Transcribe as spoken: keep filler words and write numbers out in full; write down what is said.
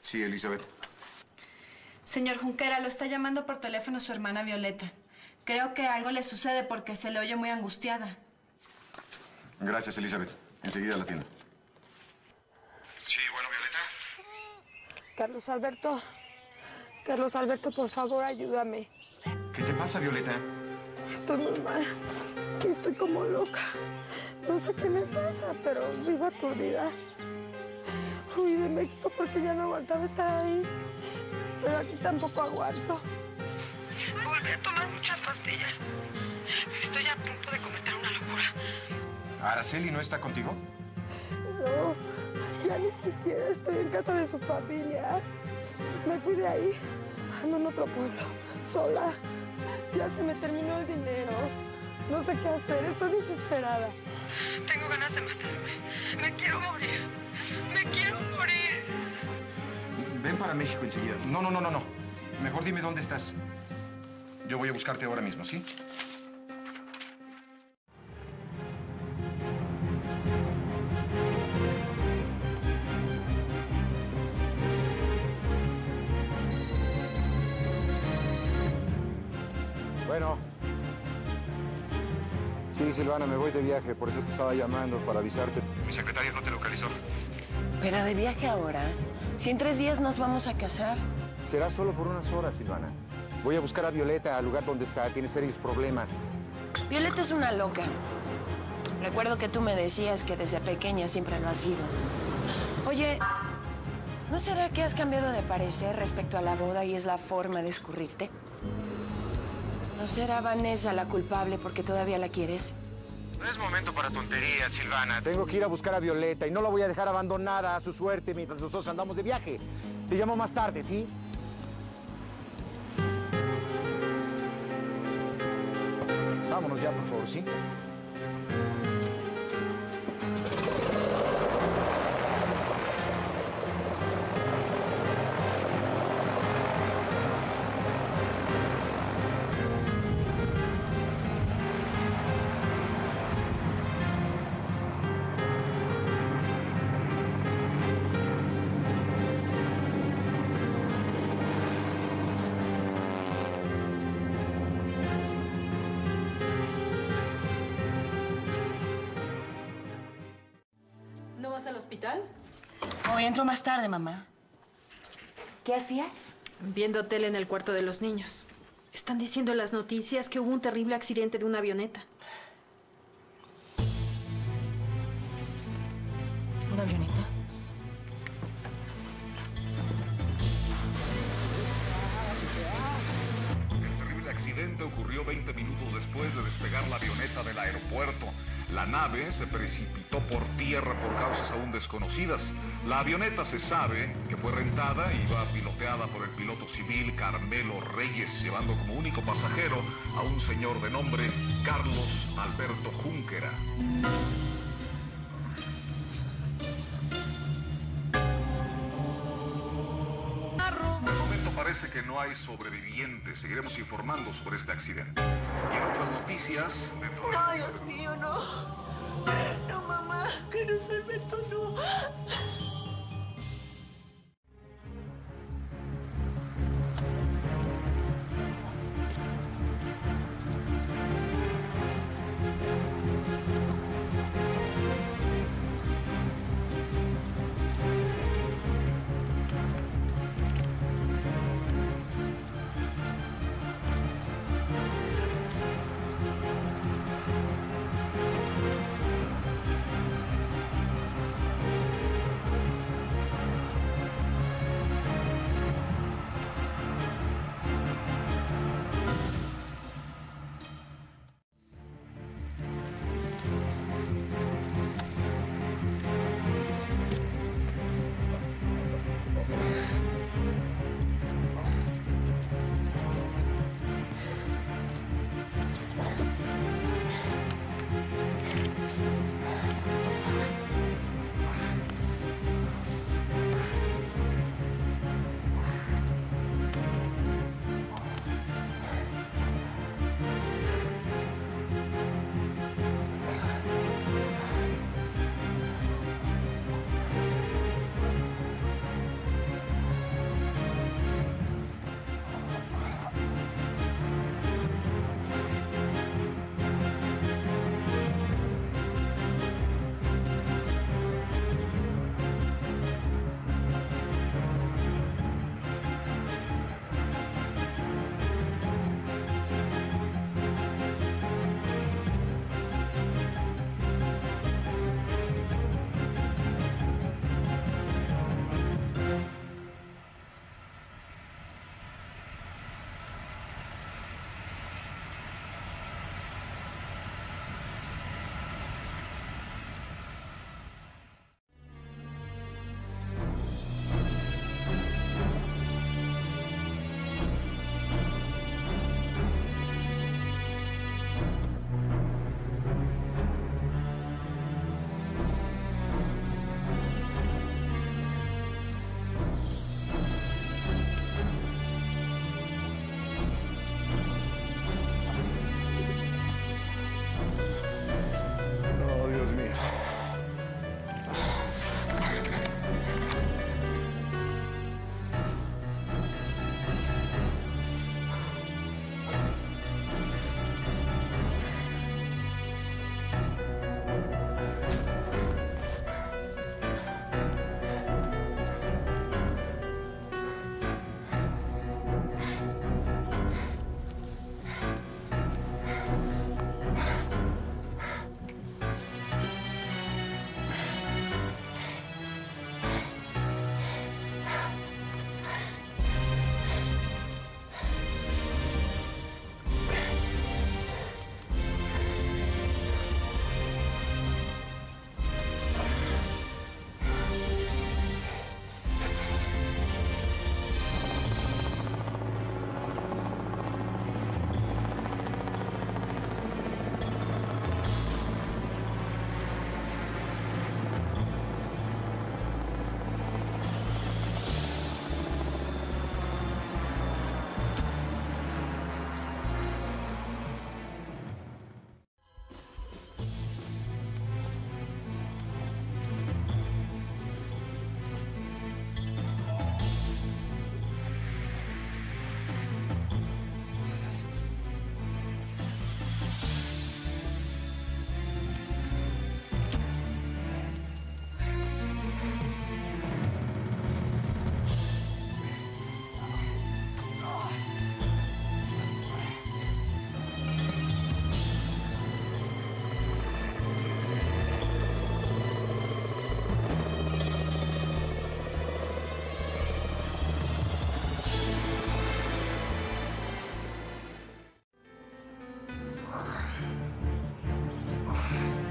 Sí, Elizabeth. Señor Junquera, lo está llamando por teléfono su hermana Violeta. Creo que algo le sucede porque se le oye muy angustiada. Gracias, Elizabeth. Enseguida la atiendo. Sí, bueno, Violeta. Carlos Alberto. Carlos Alberto, por favor, ayúdame. ¿Qué te pasa, Violeta? Estoy muy mal. Estoy como loca. No sé qué me pasa, pero vivo aturdida. Huí de México porque ya no aguantaba estar ahí. Pero aquí tampoco aguanto. Volví a tomar muchas pastillas. Estoy a punto de cometer una locura. ¿Araceli no está contigo? No, ya ni siquiera estoy en casa de su familia. Me fui de ahí. Ando en otro pueblo, sola. Ya se me terminó el dinero. No sé qué hacer, estoy desesperada. Tengo ganas de matarme. Me quiero morir. Me quiero morir. Ven para México enseguida. No, no, no, no, no. Mejor dime dónde estás. Yo voy a buscarte ahora mismo, ¿sí? Bueno. Sí, Silvana, me voy de viaje, por eso te estaba llamando, para avisarte. Mi secretaria no te localizó. ¿Pero de viaje ahora? Si en tres días nos vamos a casar. Será solo por unas horas, Silvana. Voy a buscar a Violeta al lugar donde está, tiene serios problemas. Violeta es una loca. Recuerdo que tú me decías que desde pequeña siempre lo has sido. Oye, ¿no será que has cambiado de parecer respecto a la boda y es la forma de escurrirte? ¿No será Vanessa la culpable porque todavía la quieres? No es momento para tonterías, Silvana. Tengo que ir a buscar a Violeta y no la voy a dejar abandonar a su suerte mientras nosotros andamos de viaje. Te llamo más tarde, ¿sí? Vámonos ya, por favor, ¿sí? ¿No vas al hospital? Hoy entro más tarde, mamá. ¿Qué hacías? Viendo tele en el cuarto de los niños. Están diciendo en las noticias que hubo un terrible accidente de una avioneta. ¿Una avioneta? El terrible accidente ocurrió veinte minutos después de despegar la avioneta del aeropuerto. La nave se precipitó por tierra por causas aún desconocidas. La avioneta se sabe que fue rentada y iba piloteada por el piloto civil Carmelo Reyes, llevando como único pasajero a un señor de nombre Carlos Alberto Junquera. De momento parece que no hay sobrevivientes. Seguiremos informando sobre este accidente. Y en otras noticias... dentro de- Ay, Dios mío, no. No, mamá, Carlos Alberto, no. no.